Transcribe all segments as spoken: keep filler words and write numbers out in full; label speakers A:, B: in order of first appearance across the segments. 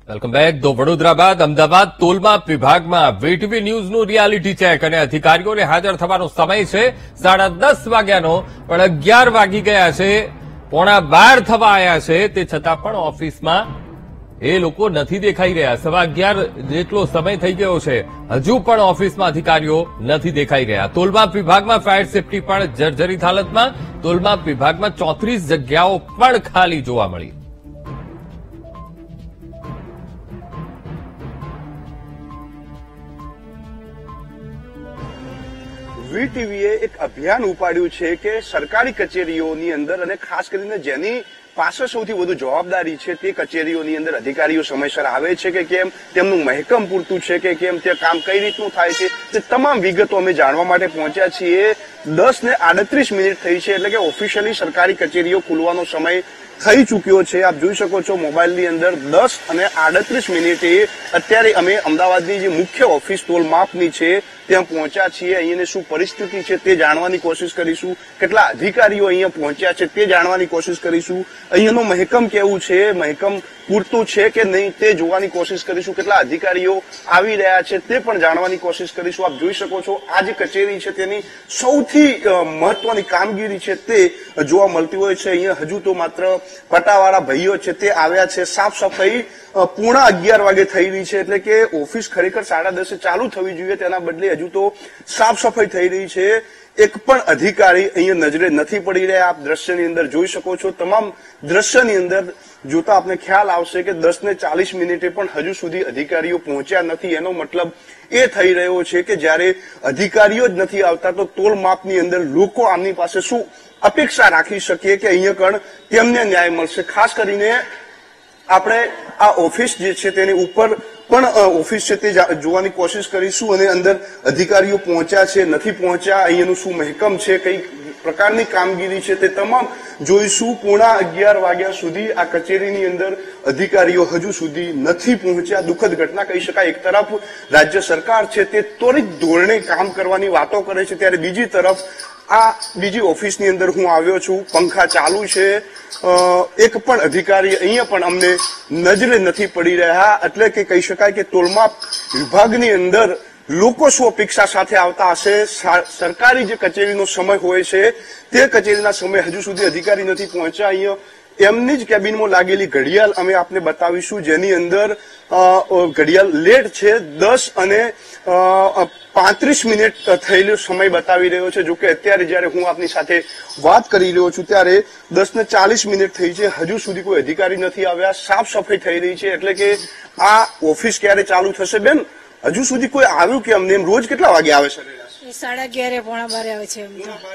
A: Welcome back. તો વડોદરા બાદ અમદાવાદ તોલમાપ વિભાગમાં વીટીવી ન્યૂઝનું રિયાલિટી ચેક અને અધિકારીઓને હાજર થવાનો સમય છે સાડા દસ વાગ્યાનો, પણ અગિયાર વાગી ગયા છે, પોણા બાર થવા આવ્યા છે, તે છતાં પણ ઓફિસમાં એ લોકો નથી દેખાઈ રહ્યા. સવા અગિયાર જેટલો સમય થઈ ગયો છે, હજુ પણ ઓફિસમાં અધિકારીઓ નથી દેખાઈ રહ્યા. તોલમાપ વિભાગમાં ફાયર સેફટી પણ જર્જરિત હાલતમાં. તોલમાપ વિભાગમાં ચોત્રીસ જગ્યાઓ પણ ખાલી જોવા મળી.
B: વીટીવીએ એક અભિયાન ઉપાડ્યું છે કે સરકારી કચેરીઓની અંદર અને ખાસ કરીને જેની પાસે સૌથી વધુ જવાબદારી છે તે કચેરીઓની અંદર અધિકારીઓ સમયસર આવે છે કે કેમ, તેમનું મહેકમ પૂરતું છે કે કેમ, તે કામ કઈ રીતનું થાય છે, તે તમામ વિગતો અમે જાણવા માટે પહોંચ્યા છીએ. દસ ને આડત્રીસ મિનિટ થઈ છે, એટલે કે ઓફિશિયલી સરકારી કચેરીઓ ખુલવાનો સમય થઈ ચૂક્યો છે. આપ જોઈ શકો છો મોબાઈલની અંદર દસ અને આડત્રીસ મિનિટે અત્યારે અમે અમદાવાદની જે મુખ્ય ઓફિસ તોલમાપની છે ત્યાં પહોંચ્યા છીએ. અહીંયાની શું પરિસ્થિતિ છે તે જાણવાની કોશિશ કરીશું. કેટલા અધિકારીઓ અહીંયા પહોંચ્યા છે તે જાણવાની કોશિશ કરીશું. અહીંયાનો મહેકમ કેવું છે, મહેકમ પૂરતું છે કે નહીં તે જોવાની કોશિશ કરીશું. કેટલા અધિકારીઓ આવી રહ્યા છે તે પણ જાણવાની કોશિશ કરીશું. આપ જોઈ શકો છો આ જે કચેરી છે તેની સૌથી મહત્વની કામગીરી છે તે જોવા મળતી હોય છે. અહીંયા હજુ તો માત્ર પટાવાળા ભાઈઓ છે તે આવ્યા છે. સાફ સફાઈ પૂર્ણ અગિયાર વાગે થઈ રહી છે, એટલે કે ઓફિસ ખરેખર સાડા દસે ચાલુ થવી જોઈએ, તેના બદલે હજુ તો સાફ સફાઈ થઈ રહી છે. એક પણ અધિકારી અહીંયા નજરે નથી પડી રહ્યા. આપ દ્રશ્યની અંદર જોઈ શકો છો. તમામ દ્રશ્યની અંદર જોતા આપને ખ્યાલ આવશે કે દસ ને ચાલીસ મિનિટે પણ હજુ સુધી અધિકારીઓ પહોંચ્યા નથી. એનો મતલબ એ થઈ રહ્યો છે કે જયારે અધિકારીઓ જ નથી આવતા તો તોલમાપની અંદર લોકો આમની પાસે શું અપેક્ષા રાખી શકીએ કે અહીંયા કણ તેમને ન્યાય મળશે. ખાસ કરીને આપણે આ ઓફિસ જે છે તેની ઉપર પણ ઓફિસ છે તે જોવાની કોશિશ કરીશું અને અંદર અધિકારીઓ પહોંચ્યા છે નથી પહોંચ્યા, અહીંયાનું શું મહેકમ છે, કઈ પ્રકારની કામગીરી છે તે તમામ જોઈશું. પૂર્ણા અગિયાર વાગ્યા સુધી આ કચેરીની અંદર અધિકારીઓ હજુ સુધી નથી પહોંચ્યા. દુઃખદ ઘટના કહી શકાય. એક તરફ રાજ્ય સરકાર છે તે ત્વરિત ધોરણે કામ કરવાની વાતો કરે છે, ત્યારે બીજી તરફ આ બીજી ઓફિસની અંદર હું આવ્યો છું, પંખા ચાલુ છે, એક પણ અધિકારી અહીંયા પણ અમને નજરે નથી પડી રહ્યા. એટલે કે કહી શકાય કે તોલમાપ વિભાગની અંદર લોકો શું અપેક્ષા સાથે આવતા હશે. સરકારી જે કચેરીનો સમય હોય છે તે કચેરીના સમય હજુ સુધી અધિકારી નથી પહોંચ્યા. અહીંયા એમની જ કેબિનમાં લાગેલી ઘડિયાળ અમે આપને બતાવીશું, જેની અંદર ઘડિયાળ લેટ છે. દસ અને પાંત્રીસ મિનિટ થયેલો સમય બતાવી રહ્યો છે. જોકે અત્યારે જયારે હું આપની સાથે વાત કરી રહ્યો છું ત્યારે દસ ને ચાલીસ મિનિટ થઈ છે, હજુ સુધી કોઈ અધિકારી નથી આવ્યા. સાફ સફાઈ થઈ રહી છે, એટલે કે આ ઓફિસ ક્યારે ચાલુ થશે બેન? હજુ સુધી કોઈ આવ્યું કે અમને? રોજ કેટલા વાગે આવે છે?
C: સાડા અગિયારે પોણા બારે આવે છે.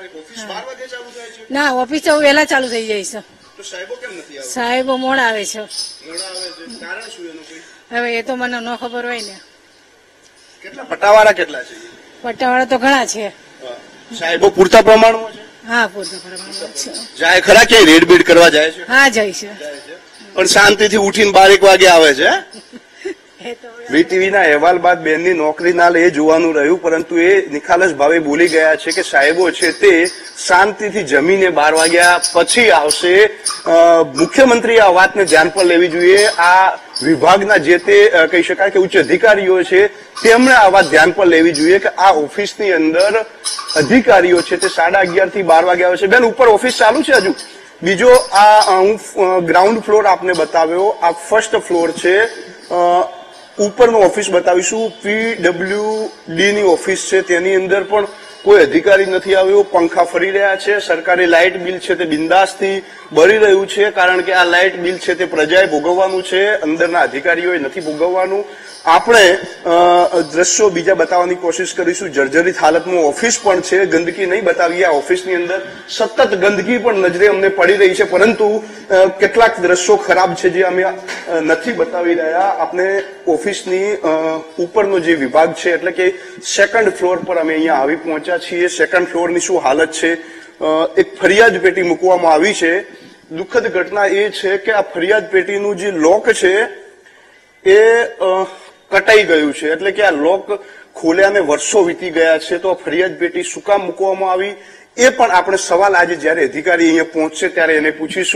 C: ના, ઓફિસ તો વહેલા ચાલુ થઈ જાય છે.
B: સાહેબો કેમ નથી આવતા?
C: સાહેબો મોડા આવે છે.
B: મોડા આવે છે, કારણ શું એનું કોઈ?
C: હવે એ તો મને ન ખબર હોય ને.
B: કેટલા પટાવાળા કેટલા છે?
C: પટ્ટાવાળા તો ઘણા છે.
B: સાહેબો પૂરતા પ્રમાણમાં છે?
C: હા, પૂરતા પ્રમાણમાં છે.
B: જાય ખરા કે રેડ બીડ કરવા જાય છે?
C: હા, જાય છે.
B: પણ શાંતિથી ઉઠીને બાર એક વાગે આવે છે. વીટીવીના અહેવાલ બાદ બેનની નોકરી ના લે એ જોવાનું રહ્યું, પરંતુ એ નિખાલસ ભાવે બોલી ગયા છે કે સાહેબો છે તે શાંતિથી જમીને બાર વાગ્યા પછી આવશે. મુખ્યમંત્રી આ વાતને ધ્યાન પર લેવી જોઈએ. આ વિભાગના જે તે કહી શકાય કે ઉચ્ચ અધિકારીઓ છે તેમણે આ વાત ધ્યાન પર લેવી જોઈએ કે આ ઓફિસની અંદર અધિકારીઓ છે તે સાડા અગિયાર થી બાર વાગે આવે છે. બેન, ઉપર ઓફિસ ચાલુ છે હજુ? બીજો આ હું ગ્રાઉન્ડ ફ્લોર આપને બતાવ્યો, આ ફર્સ્ટ ફ્લોર છે. ઉપરનો ઓફિસ બતાવીશું. પીડબ્લ્યુડી ની ઓફિસ છે, તેની અંદર પણ કોઈ અધિકારી નથી આવ્યો. પંખા ફરી રહ્યા છે. સરકારી લાઇટ બિલ છે તે બિંદાસથી ભરી રહ્યું છે, કારણ કે આ લાઇટ બિલ છે તે પ્રજાએ ભોગવવાનું છે, અંદરના અધિકારીઓએ નથી ભોગવવાનું. આપણે દ્રશ્યો બીજા બતાવવાની કોશિશ કરીશું. જર્જરિત હાલતમાં ઓફિસ પણ છે. ગંદકી નહીં બતાવીએ. આ ઓફિસની અંદર સતત ગંદકી પણ નજરે અમને પડી રહી છે, પરંતુ કેટલાક દ્રશ્યો ખરાબ છે જે અમે નથી બતાવી રહ્યા. આપણે ઓફિસની ઉપરનો જે વિભાગ છે એટલે કે સેકન્ડ ફ્લોર પર અમે અહીંયા આવી પહોંચ્યા છીએ. સેકન્ડ ફ્લોરની શું હાલત છે? એક ફરિયાદ પેટી મૂકવામાં આવી છે. દુઃખદ ઘટના એ છે કે આ ફરિયાદ પેટીનું જે લોક છે એ કટાઈ ગયું છે, એટલે કે આ લોક ખોલ્યાને વર્ષો વીતી ગયા છે. તો આ ફરિયાદ પેટી શું કામ મૂકવામાં આવી એ પણ આપણે સવાલ આજે જયારે અધિકારી અહીંયા પહોંચશે ત્યારે એને પૂછીશું.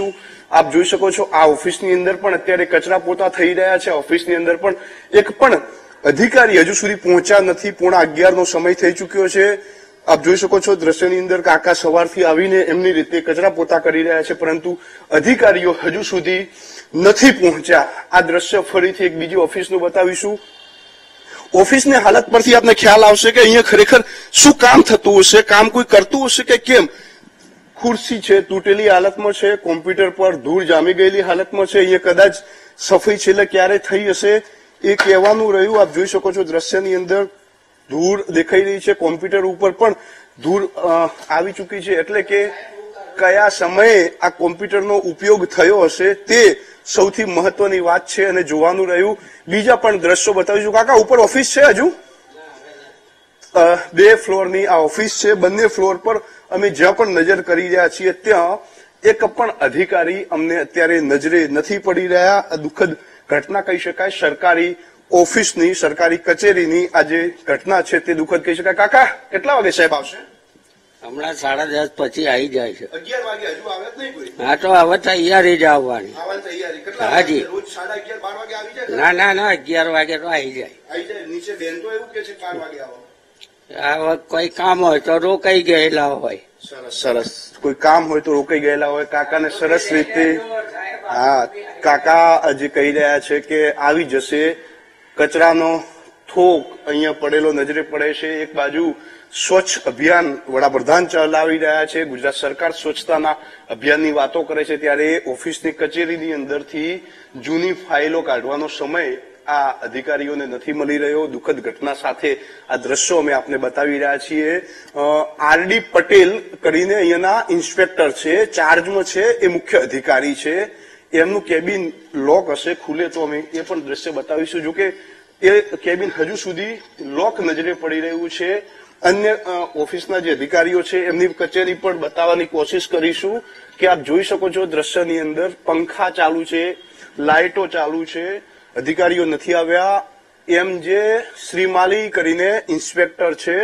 B: આપ જોઈ શકો છો આ ઓફિસની અંદર પણ અત્યારે કચરા પોતા થઈ રહ્યા છે. ઓફિસની અંદર પણ એક પણ અધિકારી હજુ સુધી પહોંચ્યા નથી. પોણા અગિયાર નો સમય થઈ ચુક્યો છે. આપ જોઈ શકો છો દ્રશ્યની અંદર કાકા સવારથી આવીને એમની રીતે કચરા પોતા કરી રહ્યા છે, પરંતુ અધિકારીઓ હજુ સુધી નથી પહોંચ્યા. આ દ્રશ્ય ફરીથી એક બીજી ઓફિસનું બતાવીશું. ઓફિસની હાલત પરથી આપને ખ્યાલ આવશે કે અહીંયા ખરેખર શું કામ થતું હશે, કામ કોઈ કરતું હશે કે કેમ. ખુરશી છે તૂટેલી હાલતમાં છે, કોમ્પ્યુટર પર ધૂળ જામી ગયેલી હાલતમાં છે. અહીંયા કદાચ સફાઈ છેલ્લે ક્યારે થઈ હશે એ કહેવાનું રહ્યું. આપ જોઈ શકો છો દ્રશ્યની અંદર ધૂળ દેખાઈ રહી છે, કોમ્પ્યુટર ઉપર પણ ધૂળ આવી ચૂકી છે. એટલે કે કયા સમયે આ કોમ્પ્યુટરનો ઉપયોગ થયો હશે તે સૌથી મહત્વની વાત છે અને જોવાનું રહ્યું. બીજા પણ દ્રશ્યો બતાવીશું. કાકા ઉપર ઓફિસ છે, હજુ બે ફ્લોરની આ ઓફિસ છે. બંને ફ્લોર પર અમે જ્યાં પણ નજર કરી રહ્યા છીએ ત્યાં એક પણ અધિકારી અમને અત્યારે નજરે નથી પડી રહ્યા. આ દુઃખદ ઘટના કહી શકાય. સરકારી ઓફિસની, સરકારી કચેરીની આ જે ઘટના છે તે દુઃખદ કહી શકાય. કાકા કેટલા વાગે સાહેબ આવશે?
D: હમણાં સાડા દસ પછી આવી જાય છે.
B: અગિયાર વાગે હજુ આવે જ નહીં કોઈ?
D: હા તો હવે તૈયારી જ આવવાની.
B: આવવાની તૈયારી કેટલા?
D: હાજી.
B: રોજ સાડા અગિયાર બાર વાગે આવી જાય?
D: ના ના ના અગિયાર વાગે તો આવી જાય.
B: આવી જાય. નીચે બેન તો એવું કે છે બાર વાગે આવો.
D: આ કોઈ કામ હોય તો રોકાઈ ગયેલા હોય.
B: સરસ સરસ. કોઈ કામ હોય તો રોકાઈ ગયેલા હોય. કાકાને સરસ રીતે હા કાકા જે કહી રહ્યા છે કે આવી જશે. કચરાનો થોક અહીંયા પડેલો નજરે પડે છે. એક બાજુ સ્વચ્છ અભિયાન વડાપ્રધાન ચલાવી રહ્યા છે, ગુજરાત સરકાર સ્વચ્છતાના અભિયાનની વાતો કરે છે, ત્યારે ઓફિસની કચેરીની અંદરથી જૂની ફાઇલો કાઢવાનો સમય આ અધિકારીઓને નથી મળી રહ્યો. દુઃખદ ઘટના સાથે આ દ્રશ્યો અમે આપને બતાવી રહ્યા છીએ. આરડી પટેલ કરીને અહીંયાના ઇન્સ્પેક્ટર છે, ચાર્જમાં છે, એ મુખ્ય અધિકારી છે. એમનું કેબિન લોક હશે, ખુલે તો અમે એ પણ દ્રશ્ય બતાવીશું. જોકે એ કેબિન હજુ સુધી લોક નજરે પડી રહ્યું છે. અન્ય ઓફિસના જે અધિકારીઓ છે એમની કચેરી પણ બતાવવાની કોશિશ કરીશું. કે આપ જોઈ શકો છો દ્રશ્યની અંદર પંખા ચાલુ છે, લાઇટો ચાલુ છે, અધિકારીઓ નથી આવ્યા. એમ જે શ્રીમાલી કરીને ઇન્સ્પેક્ટર છે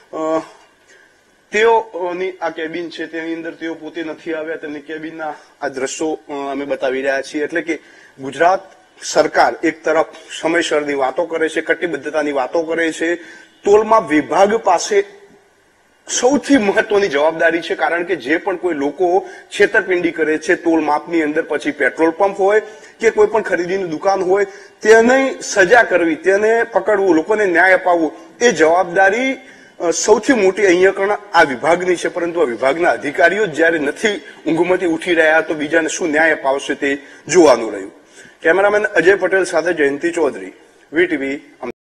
B: તેઓની આ કેબિન છે તેની અંદર તેઓ પોતે નથી આવ્યા. તેમની કેબિનના આ દ્રશ્યો અમે બતાવી રહ્યા છીએ. એટલે કે ગુજરાત સરકાર એક તરફ સમયસરની વાતો કરે છે, કટિબદ્ધતાની વાતો કરે છે. તોલમાપ વિભાગ પાસે સૌથી મહત્વની જવાબદારી છે, કારણ કે જે પણ કોઈ લોકો છેતરપિંડી કરે છે તોલ માપની અંદર, પછી પેટ્રોલ પંપ હોય કે કોઈ પણ ખરીદીની દુકાન હોય, તેને સજા કરવી, તેને પકડવું, લોકોને ન્યાય અપાવવો એ જવાબદારી સૌથી મોટી અહીંયા કણ આ વિભાગની છે. પરંતુ આ વિભાગના અધિકારીઓ જયારે નથી ઊંઘમાંથી ઉઠી રહ્યા તો બીજાને શું ન્યાય અપાવશે તે જોવાનું રહ્યું. કેમેરામેન અજય પટેલ સાથે જયંતિ ચૌધરી, વીટીવી.